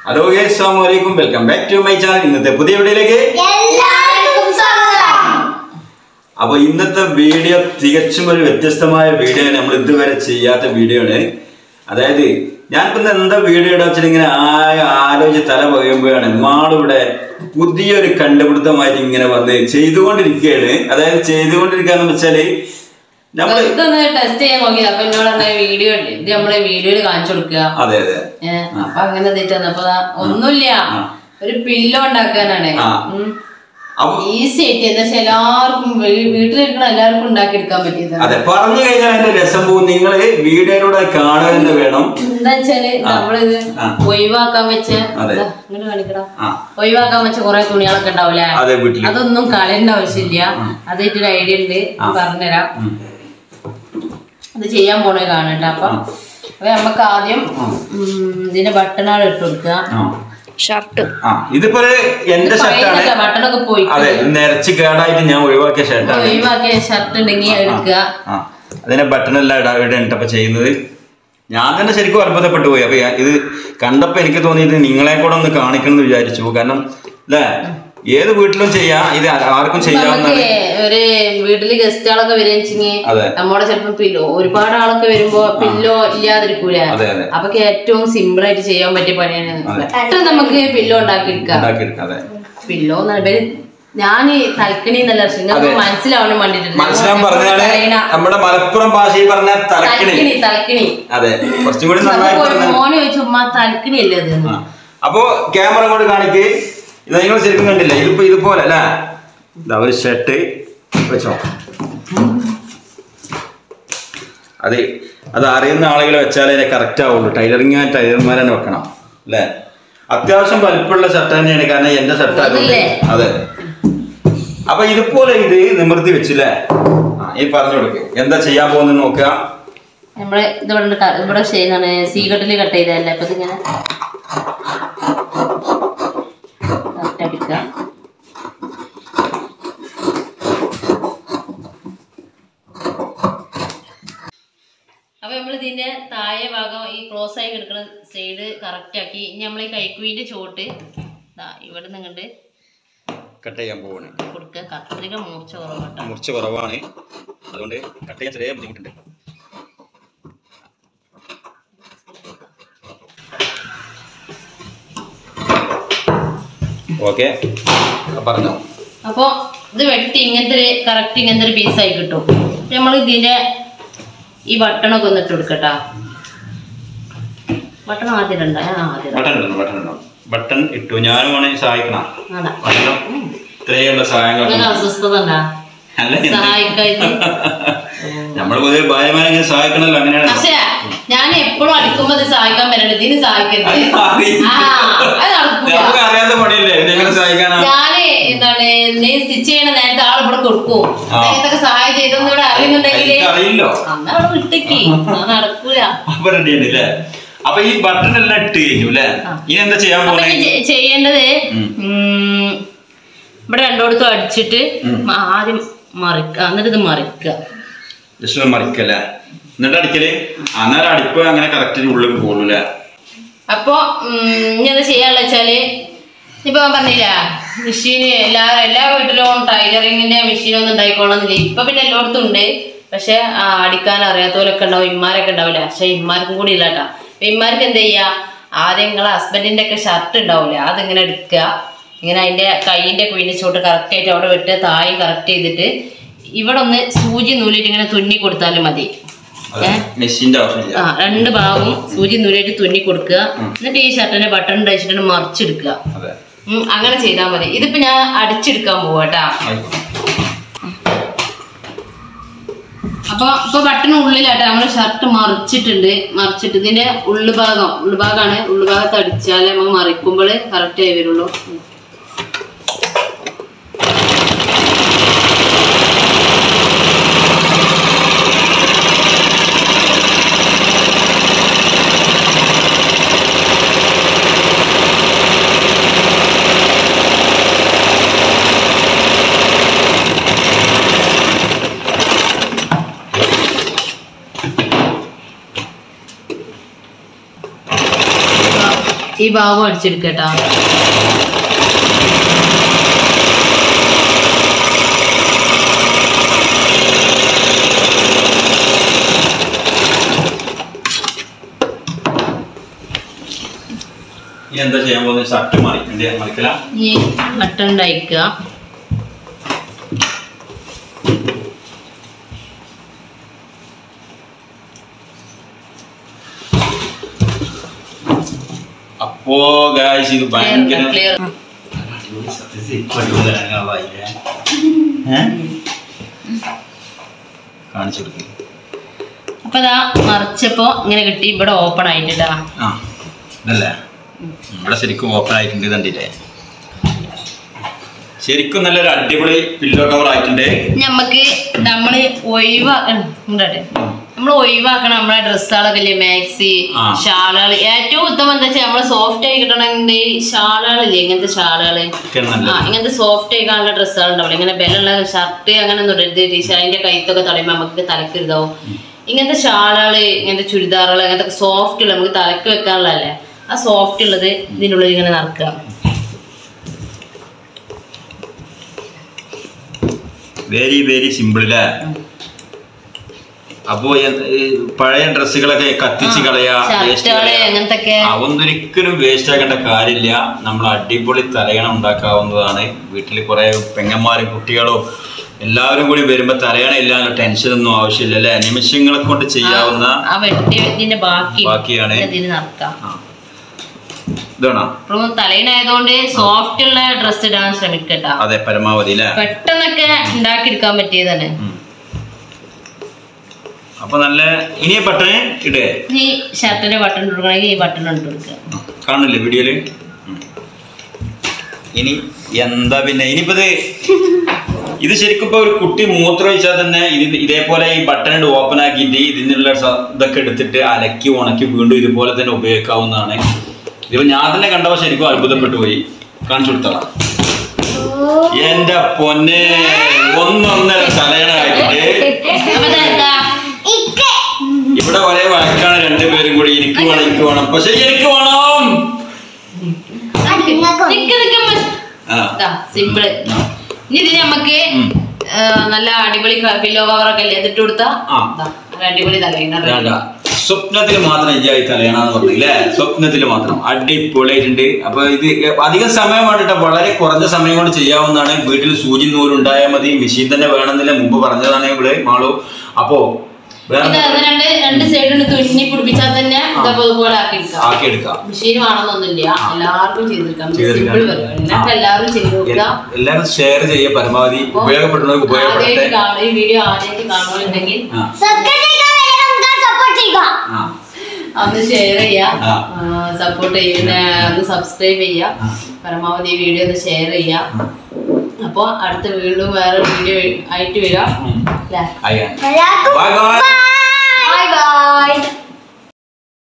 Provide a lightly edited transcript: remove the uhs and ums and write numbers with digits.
Hello guys, assalamualaikum. Welcome back to my channel. ഇന്നത്തെ പുതിയ വീഡിയോയിലേക്ക് എല്ലാവർക്കും സ്വാഗതം. അപ്പോൾ ഇന്നത്തെ വീഡിയോ തികച്ചും ഒരു വ്യത്യസ്തമായ വീഡിയോ ആണ്. നമ്മൾ ഇതുവരെ ചെയ്യാത്ത വീഡിയോ ആണ്. അതായത് ഞാനിപ്പോൾ എന്താ വീഡിയോ ഇടാ വെച്ചാൽ ഇങ്ങനെ ആലോചിച്ച് തല പകയുമ്പോഴാണ് നമ്മളിവിടെ പുതിയൊരു കണ്ടുപിടുത്തമായിട്ട് ഇങ്ങനെ വന്ന് ചെയ്തുകൊണ്ടിരിക്കുകയാണ്. അതായത് ചെയ്തുകൊണ്ടിരിക്കാന്ന് വെച്ചാല് ടെസ്റ്റ് ചെയ്യാൻ നോക്കി അപ്പൊ എന്നോട് വീഡിയോ ഉണ്ട് ഇത് നമ്മളെ വീഡിയോയില് കാണിച്ചു കൊടുക്കുക. അതെ അതെ അപ്പൊ അങ്ങനെ തെറ്റന്നപ്പോ ഒന്നുമില്ല, ഒരു പില്ലോ ഉണ്ടാക്കാനാണ്. ഈസി ആയിട്ട് എന്താ വെച്ചാൽ എല്ലാവർക്കും വീട്ടിലിരിക്കണ എല്ലാവർക്കും ഉണ്ടാക്കിയെടുക്കാൻ പറ്റിയത്. അതെ, പറഞ്ഞു കഴിഞ്ഞാൽ അതിന്റെ രസം പോകും. നിങ്ങള് വീഡിയോയിലൂടെ കാണുക തന്നെ വേണം. എന്താ വെച്ചാല് നമ്മളിത് ഒഴിവാക്കാൻ വെച്ച ഇങ്ങനെ കാണിക്കടാ, ഒഴിവാക്കാൻ വെച്ച കുറെ തുണികളൊക്കെ ഉണ്ടാവൂലേ, അതൊന്നും കളയേണ്ട ആവശ്യമില്ല. അതായിട്ടൊരു ഐഡിയ ഉണ്ട്, പറഞ്ഞുതരാം. അത് ചെയ്യാൻ പോണേ കാണട്ടെ. അപ്പൊ നമുക്ക് ആദ്യം ഇതിന്റെ ബട്ടണാണ് ഇട്ട് കൊടുക്കുക. ഷർട്ട് ഇതിപ്പോ എന്റെ ഷർട്ടാണ്, ബട്ടണൊക്കെ പോയി നിരച്ച് കേടായിട്ട് ഞാൻ ഒഴിവാക്കിയ ഷർട്ടാണ്. ഒഴിവാക്കിയ ഷർട്ട് ഉണ്ടെങ്കിൽ എടുക്കുക. അതിന്റെ ബട്ടണെല്ലാം ഇടണ്ടപ്പോ ചെയ്യുന്നത് ഞാൻ തന്നെ ശരിക്കും അത്ഭുതപ്പെട്ടു പോയി. അപ്പൊ ഇത് കണ്ടപ്പോ എനിക്ക് തോന്നിയത് നിങ്ങളെ കൂടെ ഒന്ന് കാണിക്കണം എന്ന് വിചാരിച്ചു. കാരണം അല്ലേ, ഏത് വീട്ടിലും ചെയ്യാം, ഇത് ആർക്കും ചെയ്യാവുന്ന. ഒരു വീട്ടില് ഗസ്റ്റുകളൊക്കെ വരെങ്കിൽ നമ്മുടെ ചിലപ്പോ പില്ലോ, ഒരുപാട് ആളൊക്കെ വരുമ്പോ പില്ലോ ഇല്ലാതിരിക്കൂല. അപ്പൊ ഏറ്റവും സിമ്പിൾ ആയിട്ട് ചെയ്യാൻ പറ്റിയ പണിയാണ്. പെട്ടെന്ന് നമുക്ക് പില്ലോ ഉണ്ടാക്കിയെടുക്കാം. പില്ലോ ഞാൻ തലക്കണി എന്നല്ല, മനസ്സിലാവണം വേണ്ടിട്ട് നമ്മുടെ മലപ്പുറം ഭാഷയിൽ പറഞ്ഞ തലക്കണി. തലക്കണി അതെ, കുറച്ചും കൂടി മോനെ ചോദിച്ചു ഉമ്മ തലക്കണി അല്ലേ അത്. അപ്പൊ ക്യാമറ കൊണ്ട് കാണിക്ക്. ഇത് നിങ്ങൾ ശരിക്കും കണ്ടില്ല, ഇതിപ്പോ ഇതുപോലെ അല്ലേ. ഒരു ഷർട്ട് വെച്ചോ, അത് അറിയുന്ന ആളുകൾ വെച്ചാലേ കറക്റ്റ് ആവുള്ളൂ. ടൈലർമാർ തന്നെ വെക്കണം അല്ലേ. അത്യാവശ്യം വലിപ്പമുള്ള ഷർട്ട് തന്നെയാണ്, കാരണം എന്റെ ഷർട്ട് ആയതുകൊണ്ട്. അതെ, അപ്പൊ ഇതുപോലെ ഇത് നിമിർത്തി വെച്ചില്ലേ. ഈ പറഞ്ഞു കൊടുക്കുക എന്താ ചെയ്യാൻ പോകുന്നത് നോക്കുക. നമ്മള് ഇവിടെ ചെയ്യുന്നതാണ് സീകട്ടില് കട്ട് ചെയ്തല്ലേ. അപ്പൊ ഇതിങ്ങനെ അപ്പൊ നമ്മൾ ഇതിന്റെ താഴെ ഭാഗം ഈ ക്ലോസ് ആയി കിടക്കുന്ന സൈഡ് കറക്റ്റ് ആക്കി. ഇനി നമ്മൾ ഈ കൈക്കുഴിന്റെ ചോട്ട് ഇവിടെ നിങ്ങണ്ട് കട്ട് ചെയ്യാൻ പോവാണ്. കൊടുക്കുക. കത്രിക മൂർച്ച കുറവാണ്, അതുകൊണ്ട് കട്ട് ചെയ്യാൻ ചെറിയ ബുദ്ധിമുട്ടുണ്ട്. ഓക്കെ, പറഞ്ഞോ. അപ്പൊ ഇത് വെട്ടി ഇങ്ങനത്തെ കറക്റ്റ് ഇങ്ങനത്തെ ഒരു പീസായി കിട്ടും. നമ്മൾ ഇതിന്റെ ഈ ബട്ടണൊക്കെ ഒന്ന് ഇട്ട് കൊടുക്കട്ടാ. ബട്ടൺ ആദ്യം ബട്ടൺ ഇട്ടു. ഞാനുമാണ് സഹായിക്കണം. ഇത്രയുള്ള സഹായങ്ങൾ അസ്വസ്ഥത ഉണ്ടാ നമ്മള് പൊതുവെ ഭാര്യമാരെ സഹായിക്കണല്ലോ, അങ്ങനെയാണ്. പക്ഷെ ഞാൻ എപ്പോഴും അടിക്കുമ്പോ ഇത് സഹായിക്കാൻ പറ്റണ്ട, ഇതിന് സഹായിക്കരുത്. അറിയാത്ത പണിയല്ലേ സഹായിക്കാനാ. ഞാന് എന്താണ് സ്റ്റിച്ച് ചെയ്യണ നേരത്തെ ആളിവിടെ കൊടുക്കും. നേരത്തൊക്കെ സഹായം ചെയ്തെന്ന് ഇവിടെ അറിയുന്നുണ്ടെങ്കില് അന്ന് അവിടെ വിട്ടേക്ക് നടക്കൂല. അപ്പൊ ഈ ബട്ടൺ എല്ലാം ഇട്ട് കഴിഞ്ഞു അല്ലേ. ഇനി എന്താ ചെയ്യാൻ പോകുന്നത്? ചെയ്യേണ്ടത് ഇവിടെ രണ്ടോടത്തും അടിച്ചിട്ട് ആദ്യം മറിക്കുക, എന്നിട്ട് ഇത് മറിക്കുക. മറിക്കല്ലേ, എന്നിട്ട് അടിക്കല്. അന്നേരം അടിപ്പ് അങ്ങനെ കറക്റ്റ് ഉള്ളിൽ പോകൂല. അപ്പൊ ഇനി എന്താ ചെയ്യാനുള്ള വെച്ചാല്, ഇപ്പൊ പറഞ്ഞില്ല മെഷീന് എല്ലാ വീട്ടിലും ടൈലറിങ്ങിന്റെ മെഷീനൊന്നും ഉണ്ടായിക്കോളന്നില്ല. ഇപ്പൊ പിന്നെ എല്ലായിടത്തും ഉണ്ട്. പക്ഷെ അടിക്കാൻ അറിയാത്തവരൊക്കെ ഉണ്ടാവും, ഇമ്മാരൊക്കെ ഉണ്ടാവില്ല. പക്ഷെ ഇമ്മാർക്കും കൂടി ഇല്ല കേട്ടാ. അപ്പൊ ഇമ്മാർക്ക് എന്താ ചെയ്യാ, ആദ്യം നിങ്ങളെ ഹസ്ബൻഡിന്റെ ഒക്കെ ഷർട്ട് ഉണ്ടാവില്ല, അതിങ്ങനെ എടുക്കുക. ഇങ്ങനെ അതിന്റെ കൈയിന്റെ കുഴിന്റെ ചോട്ട് കറക്റ്റ് ആയിട്ട് അവിടെ വിട്ട് താഴെ കറക്റ്റ് ചെയ്തിട്ട് ഇവിടെ ഒന്ന് സൂചി നൂലിട്ട് ഇങ്ങനെ തുന്നി കൊടുത്താലും മതി. രണ്ട് ഭാഗവും സൂചി നൂലായിട്ട് തുന്നി കൊടുക്കുക. എന്നിട്ട് ഈ ഷർട്ടിന്റെ ബട്ടൺ കഴിച്ചിട്ട് മറിച്ചെടുക്കുക. അങ്ങനെ ചെയ്താൽ മതി. ഇതിപ്പോ ഞാൻ അടിച്ചെടുക്കാൻ പോവാട്ടാ. അപ്പൊ ഇപ്പൊ ബട്ടൺ ഉള്ളിലാട്ടെ നമ്മള് ഷർട്ട് മറിച്ചിട്ട് ഇതിന്റെ ഉള്ളുഭാഗമാണ്. ഉള്ളുഭാഗത്ത് അടിച്ചാലേ നമുക്ക് മറിക്കുമ്പോൾ കറക്റ്റ് ആയി വരുള്ളൂ. ഈ ഭാഗം അടിച്ചെടുക്കട്ടോ. എന്താ ചെയ്യാൻ പോകുന്നത്? ഷർട്ട് മറിക്കല ഈ ബട്ടൺ ഉണ്ടായിക്കുക. അപ്പോ ഗായ്സ് ഇത് ഭയങ്കര കാണിച്ചു കൊടുക്കും. അപ്പൊ ഇതാ മറിച്ചപ്പോ ഇങ്ങനെ കിട്ടി. ഇവിടെ ഓപ്പൺ ആയിട്ടാ. ഇതല്ലേ ഇവിടെ ശരിക്കും ഓപ്പൺ ആയിട്ടുണ്ട്. കണ്ടില്ലേ? ശരിക്കും നല്ലൊരു അടിപൊളി പില്ലോ കവർ ആയിട്ടുണ്ട്. നമ്മക്ക് നമ്മള് ഒഴിവാക്കണം നമ്മളെ ഡ്രസ്സുകളൊക്കെ ഇല്ലേ, മാക്സി, ഷാളുകൾ. ഏറ്റവും ഉത്തമം എന്താ വെച്ചാൽ നമ്മള് സോഫ്റ്റ് ആയി കിട്ടണമെങ്കിൽ ഷാളുകളില്ലേ, ഇങ്ങനത്തെ ഷാളുകള്, ഇങ്ങനത്തെ സോഫ്റ്റ് ആയി കാണുന്ന ഡ്രസ്സുകൾ ഉണ്ടാവില്ല. ഇങ്ങനെ ബലമുള്ള ഷർട്ട് അങ്ങനെ ഒന്നും ഇടരുത്. ടീഷർട്ട് അതിന്റെ കൈത്തൊക്കെ തടയുമ്പോൾ നമുക്ക് തലക്കരുതാവും. ഇങ്ങനത്തെ ഷാളുകള്, ഇങ്ങനത്തെ ചുരിദാറുകൾ, അങ്ങനത്തെ സോഫ്റ്റ് ഉള്ള നമുക്ക് തലക്ക് വെക്കാനുള്ളതല്ലേ, ആ സോഫ്റ്റ് ഉള്ളത് ഇതിനുള്ളിൽ ഇങ്ങനെ നടക്കുക. വെരി വെരി സിമ്പിൾ അല്ലേ? അപ്പോ പഴയ ഡ്രസ്സുകളൊക്കെ കത്തിച്ച് കളയാ, അതൊന്നൊരിക്കലും വേസ്റ്റ് ആക്കേണ്ട കാര്യമില്ല. നമ്മൾ അടിപൊളി തലയണ ഉണ്ടാക്കാവുന്നതാണ്. വീട്ടിൽ കുറെ പെങ്ങന്മാരും കുട്ടികളും എല്ലാവരും കൂടി വരുമ്പോ തലയണ ഇല്ലാതെ ടെൻഷൻ ഒന്നും ആവശ്യമില്ല അല്ലെ? നിമിഷങ്ങളെ കൊണ്ട് ചെയ്യാവുന്ന ബാക്കിയാണ്. ഇതാണോ തലയിനായതുകൊണ്ട് സോഫ്റ്റ് ഉള്ള ഡ്രസ് ഇടാൻ ശ്രമിക്കട്ടോ. അതെ, പരമാവധി പെട്ടെന്നൊക്കെ ഉണ്ടാക്കിയെടുക്കാൻ പറ്റിയതാണ്. അപ്പൊ നല്ല ഇനി ബട്ടൺ ഇടേ, ഈ ഷർട്ടിന്റെ ബട്ടൺ കൊടുക്കണമെങ്കിൽ ഈ ബട്ടൺ ഇട്ട് കൊടുക്കുക. കാണില്ലേ വീഡിയോയില്? ഇനി എന്താ പിന്നെ ഇനിയിപ്പോ ഇത് ശരിക്കും ഇപ്പൊ ഒരു കുട്ടി മൂത്രം ഒഴിച്ചാൽ തന്നെ ഇതേപോലെ ഈ ബട്ടൺ ഓപ്പൺ ആക്കിയിട്ട് ഇതിനുള്ള ഇതൊക്കെ എടുത്തിട്ട് അലക്കി ഉണക്കി വീണ്ടും ഇതുപോലെ തന്നെ ഉപയോഗിക്കാവുന്നതാണ്. ഇതിപ്പോ ഞാൻ തന്നെ കണ്ടപ്പോ ശരിക്കും അത്ഭുതപ്പെട്ടു പോയി. കാണിച്ചു കൊടുത്തോളാം. എന്റെ പൊന്നെ, ഒന്നൊന്നര തലയണ ആക്കിട്ട് ഇവിടെ ഒരേ വഴക്കാണ് രണ്ടുപേരും കൂടി. എനിക്ക് വേണം പക്ഷെ എനിക്ക് വേണം. സിമ്പിള്. ഇനി ഇതിന് നമുക്ക് നല്ല അടിപൊളി പില്ലോ കവറൊക്കെ അല്ലേ ഇതിട്ട് കൊടുത്താ അടിപൊളി തലയണ. സ്വപ്നത്തിൽ മാത്രം ഈ തലയണെന്ന് പറഞ്ഞില്ലേ? സ്വപ്നത്തിൽ മാത്രം അടിപൊളിയായിട്ടുണ്ട്. അപ്പൊ ഇത് അധികം സമയം വേണ്ടിട്ട് വളരെ കുറഞ്ഞ സമയം കൊണ്ട് ചെയ്യാവുന്നതാണ്. വീട്ടിൽ സൂചി നൂലുണ്ടായാൽ മതി, മെഷീൻ തന്നെ വേണമെന്നില്ല. മുമ്പ് പറഞ്ഞതാണ് ഇവിടെ മാളു. അപ്പോ രണ്ട് സൈഡിൽ തുന്നി പിടിപ്പിച്ചാൽ തന്നെ ഇതുപോലെ ആക്കിയെടുക്കാം. മെഷീൻ വേണമെന്നൊന്നുമില്ല, എല്ലാവർക്കും ചെയ്തെടുക്കാം. സിമ്പിൾ പരിപാടി, എല്ലാവരും ചെയ്ത് നോക്കുക. എല്ലാവരും ഷെയർ ചെയ്യുക പരമാവധി. ഉപയോഗപ്പെടുന്നവർക്ക് ഉപയോഗപ്പെടട്ടെ. ഈ വീഡിയോ ആദ്യമായിട്ട് കാണുന്നുണ്ടെങ്കിൽ ഒന്ന് ഷെയർ ചെയ്യാ, സപ്പോർട്ട് ചെയ്യുന്ന ഒന്ന് സബ്സ്ക്രൈബ് ചെയ്യാ. പരമാവധി ഈ വീഡിയോ ഒന്ന് ഷെയർ ചെയ്യാ. അപ്പൊ അടുത്ത വീണ്ടും വേറെ വീഡിയോ ആയിട്ട് വരാം. Bye by.